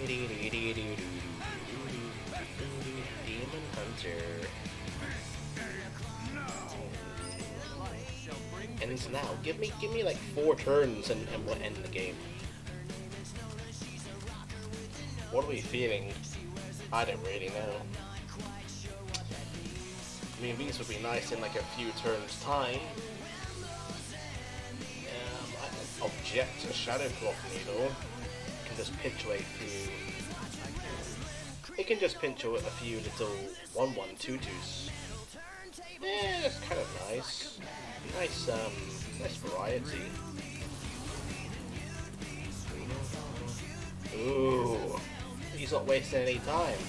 Demon Hunter. Ends now. Give me like 4 turns and we'll end the game. What are we feeling? I don't really know. I mean, these would be nice in like a few turns time. I don't object to Shadow Cloth Needle. It can just pinch away through. It can just pinch away a few little 1/1/2/2s. Yeah, that's kind of nice. Nice variety. Ooh, he's not wasting any time.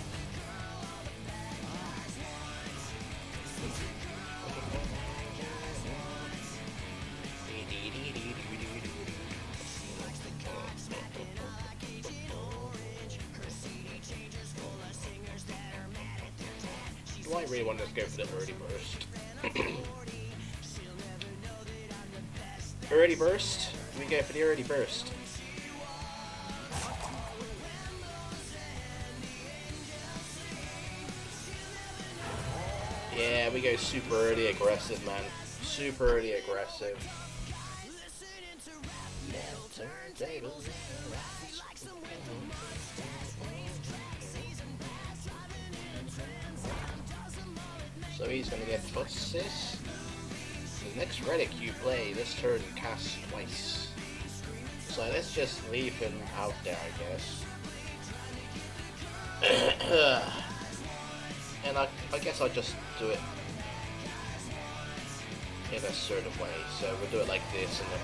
Do I really want to go for the early burst? Early burst? We go for the early burst. Yeah, we go super early aggressive, man. Super early aggressive. So he's gonna get Futsis. The next relic you play this turn casts twice. So let's just leave him out there, I guess. And I guess I'll just do it in a certain way. So we'll do it like this, and then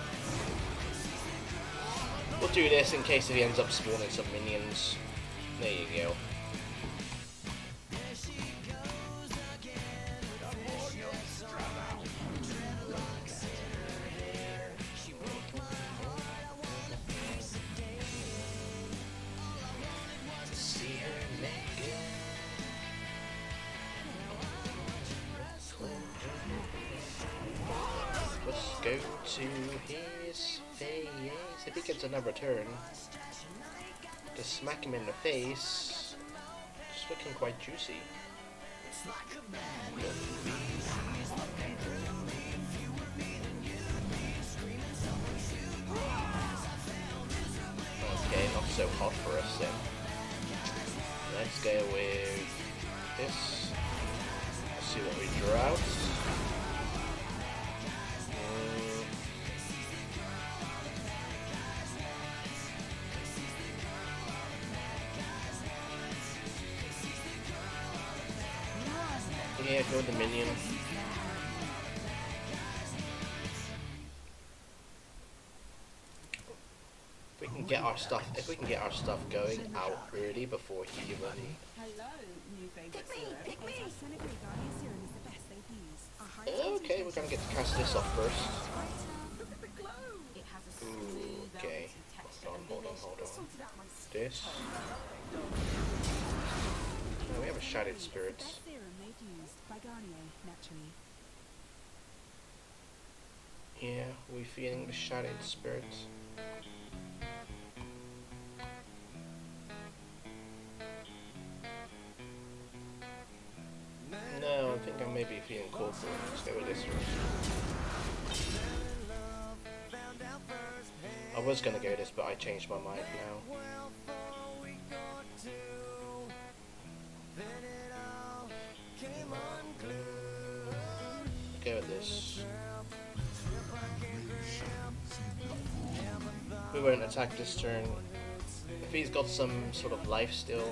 we'll do this in case if he ends up spawning some minions. There you go. Go to his face. If he gets another turn, just smack him in the face. It's looking quite juicy. Okay, not so hot for us then. Let's go with this. Let's see what we draw out. Yeah, go with the minion. If we can get our stuff going out early before he even. Okay, we're gonna get to cast this off first. Ooh, okay. Hold on. This. Oh, we have a Shattered Spirit. Yeah, we feeling the Shattered Spirit. No, I think I may be feeling cold for it. Let's go with this first. I was gonna go this, but I changed my mind now. Go with this. We won't attack this turn. If he's got some sort of life still.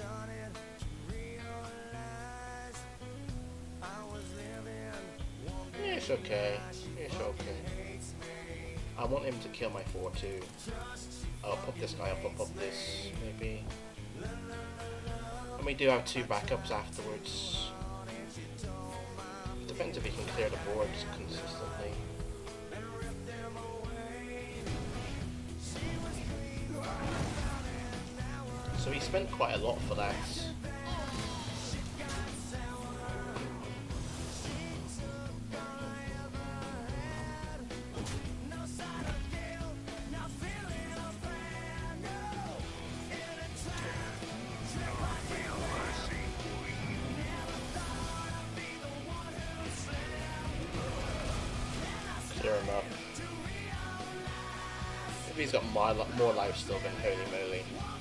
It's okay. It's okay. I want him to kill my 4-2. I'll pop this guy up, I'll pop this, maybe. And we do have 2 backups afterwards. Depends if he can clear the boards consistently. So he spent quite a lot for that. him up. Maybe he's got more life still than holy moly.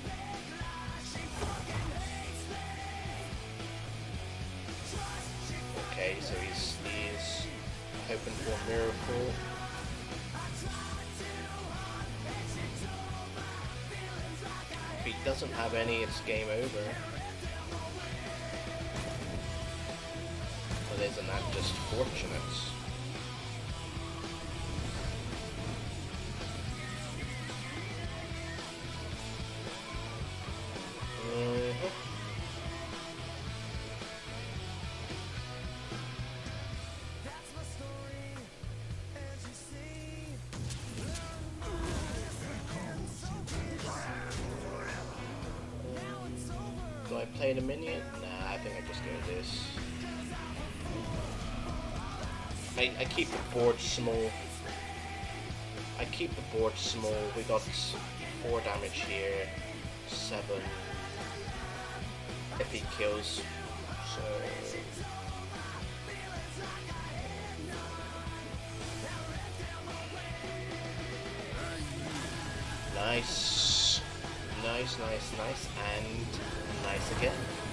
Okay, so he's hoping for a miracle. If he doesn't have any, it's game over. But isn't that just fortunate? Do I play the minion? Nah, I think I just go this. I keep the board small. We got 4 damage here, 7 if he kills. So nice, and nice again.